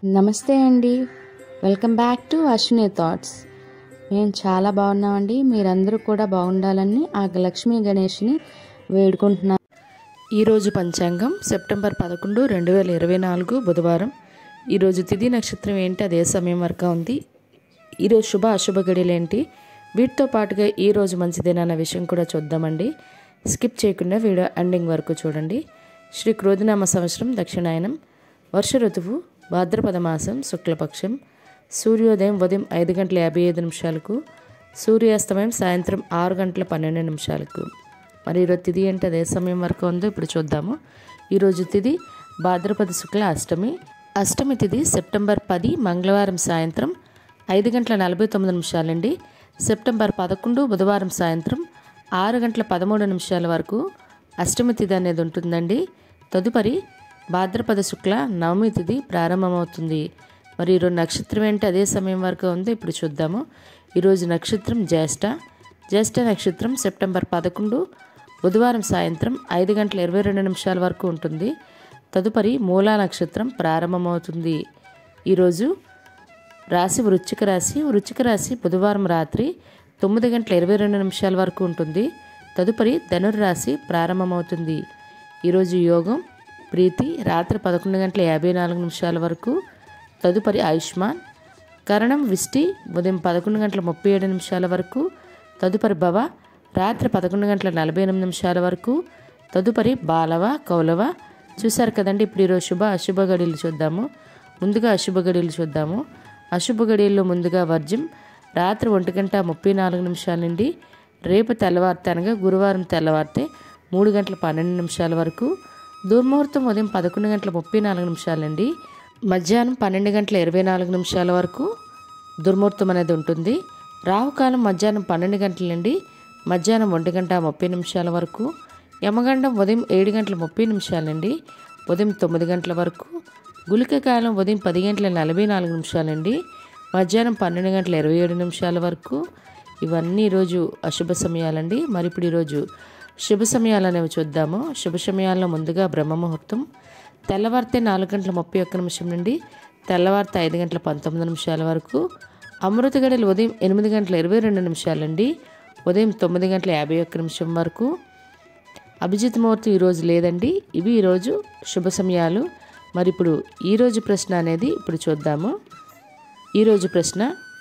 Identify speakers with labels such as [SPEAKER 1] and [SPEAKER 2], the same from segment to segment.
[SPEAKER 1] నమస్తే అండి, welcome back to Ashwini thoughts. మేము చాలా బాగున్నామండి. మీరందరూ కూడా బాగుండాలని ఆ లక్ష్మీ గణేష్ని వేడుకుంటున్నాం.
[SPEAKER 2] ఈరోజు పంచాంగం సెప్టెంబర్ 11, 2024 బుధవారం. ఈరోజు తిథి నక్షత్రం ఏంటి, అదే సమయం వరకు ఉంది. ఈరోజు శుభ అశుభ గడియలు ఏంటి, వీటితో పాటుగా ఈరోజు మంచిదేనన్న విషయం కూడా చూద్దామండి. స్కిప్ చేయకుండా వీడియో ఎండింగ్ వరకు చూడండి. శ్రీ క్రోధినామ సంవత్సరం దక్షిణాయనం, వర్ష ఋతువు భాద్రపద మాసం శుక్లపక్షం, సూర్యోదయం ఉదయం 5:55, సూర్యాస్తమయం సాయంత్రం 6:12. మరి ఈరోజు తిథి ఏంటి, అదే సమయం వరకు ఉందో ఇప్పుడు చూద్దాము. ఈరోజు తిథి భాద్రపద శుక్ల అష్టమి. అష్టమి తిథి సెప్టెంబర్ 10 మంగళవారం సాయంత్రం 5:49 అండి. సెప్టెంబర్ 11 బుధవారం సాయంత్రం 6:13 వరకు అష్టమి తిథి అనేది ఉంటుందండి. తదుపరి భాద్రపద శుక్ల నవమి తిథి ప్రారంభమవుతుంది. మరి ఈరోజు నక్షత్రం ఏంటి, అదే సమయం వరకు ఉందో ఇప్పుడు చూద్దాము. ఈరోజు నక్షత్రం జ్యేష్ఠ. జ్యేష్ఠ నక్షత్రం సెప్టెంబర్ 11 బుధవారం సాయంత్రం 5:22 వరకు ఉంటుంది. తదుపరి మూలా నక్షత్రం ప్రారంభమవుతుంది. ఈరోజు రాశి వృశ్చిక రాశి. వృశ్చిక రాశి బుధవారం రాత్రి 9:22 వరకు ఉంటుంది. తదుపరి ధనుర్రాశి ప్రారంభమవుతుంది. ఈరోజు యోగం ప్రీతి రాత్రి 11:54 వరకు. తదుపరి ఆయుష్మాన్. కరణం విష్టి ఉదయం 11:37 వరకు. తదుపరి భవ రాత్రి 11:48 వరకు. తదుపరి బాలవ కౌలవ. చూశారు కదండి. ఇప్పుడు ఈరోజు శుభ అశుభ గడియలు చూద్దాము. ముందుగా అశుభ గడియలు చూద్దాము. అశుభ గడియల్లో ముందుగా వర్జ్యం రాత్రి 1:34 నుండి రేపు తెల్లవారితే అనగా గురువారం తెల్లవారితే 3:12 వరకు. దుర్ముహూర్తం ఉదయం 11:34 నుండి మధ్యాహ్నం 12:24 వరకు దుర్ముహూర్తం అనేది ఉంటుంది. రాహుకాలం మధ్యాహ్నం 12 గంటల నుండి మధ్యాహ్నం 1:30 వరకు. యమగండం ఉదయం 7:30 నుండి ఉదయం 9 గంటల వరకు. గుళిక కాలం ఉదయం 10:44 నుండి మధ్యాహ్నం 12:27 వరకు. ఇవన్నీ ఈరోజు అశుభ సమయాలండి. మరి ఇప్పుడు ఈరోజు శుభ సమయాలు అనేవి చూద్దాము. శుభ సమయాల్లో ముందుగా బ్రహ్మముహూర్తం తెల్లవారితే 4:31 నుండి తెల్లవారితే 5:19 వరకు. అమృత గడియలు ఉదయం 8:22 నుండి ఉదయం 9:51 వరకు. అభిజిత్ ముహూర్తం ఈరోజు లేదండి. ఇవి ఈరోజు శుభ సమయాలు. మరి ఇప్పుడు ఈరోజు ప్రశ్న అనేది ఇప్పుడు చూద్దాము. ఈరోజు ప్రశ్న,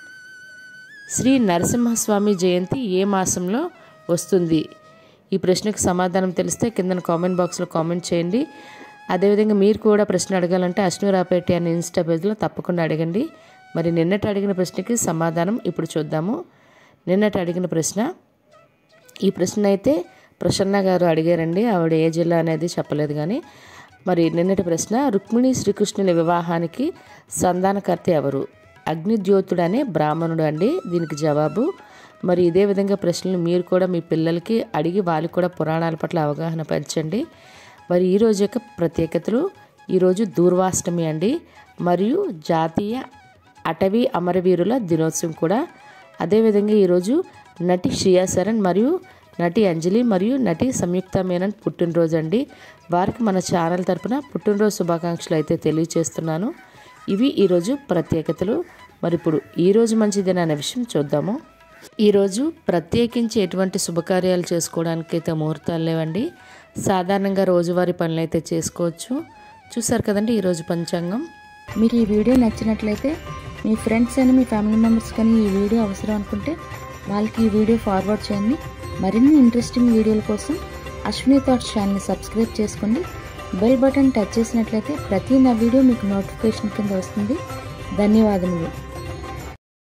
[SPEAKER 2] శ్రీ నరసింహస్వామి జయంతి ఏ మాసంలో వస్తుంది? ఈ ప్రశ్నకు సమాధానం తెలిస్తే కింద కామెంట్ బాక్స్లో కామెంట్ చేయండి. అదేవిధంగా మీరు కూడా ప్రశ్న అడగాలంటే అశ్విని రాపేటి అనే ఇన్స్టా పేజ్లో తప్పకుండా అడగండి. మరి నిన్నటి అడిగిన ప్రశ్నకి సమాధానం ఇప్పుడు చూద్దాము. నిన్నటి అడిగిన ప్రశ్న, ఈ ప్రశ్న అయితే ప్రసన్న గారు అడిగారండి. ఆవిడ ఏ జిల్లా అనేది చెప్పలేదు కానీ. మరి నిన్నటి ప్రశ్న, రుక్మిణి శ్రీకృష్ణుల వివాహానికి సంధానకర్త ఎవరు? అగ్నిద్యోతుడు అనే బ్రాహ్మణుడు అండి దీనికి జవాబు. మరి ఇదే విధంగా ప్రశ్నలు మీరు కూడా మీ పిల్లలకి అడిగి వాళ్ళకి కూడా పురాణాల పట్ల అవగాహన పెంచండి. మరి ఈరోజు యొక్క ప్రత్యేకతలు, ఈరోజు దూర్వాష్టమి అండి, మరియు జాతీయ అటవీ అమరవీరుల దినోత్సవం కూడా. అదేవిధంగా ఈరోజు నటి శ్రియా సరన్ మరియు నటి అంజలి మరియు నటి సంయుక్త మేనన్ పుట్టినరోజు అండి. వారికి మన ఛానల్ తరపున పుట్టినరోజు శుభాకాంక్షలు అయితే తెలియజేస్తున్నాను. ఇవి ఈరోజు ప్రత్యేకతలు. మరి ఇప్పుడు ఈరోజు మంచిదేనా అనే విషయం చూద్దాము. ఈరోజు ప్రత్యేకించి ఎటువంటి శుభకార్యాలు చేసుకోవడానికైతే ముహూర్తాలు లేవండి. సాధారణంగా రోజువారీ పనులు అయితే చేసుకోవచ్చు. చూసారు కదండి ఈరోజు పంచాంగం.
[SPEAKER 1] మీకు ఈ వీడియో నచ్చినట్లయితే మీ ఫ్రెండ్స్ అని మీ ఫ్యామిలీ మెంబర్స్ కానీ ఈ వీడియో అవసరం అనుకుంటే వాళ్ళకి ఈ వీడియో ఫార్వర్డ్ చేయండి. మరిన్ని ఇంట్రెస్టింగ్ వీడియోల కోసం అశ్విని థాట్స్ ఛానల్ని సబ్స్క్రైబ్ చేసుకోండి. బెల్ బటన్ టచ్ చేసినట్లయితే ప్రతి నా వీడియో మీకు నోటిఫికేషన్ కింద వస్తుంది. ధన్యవాదములు.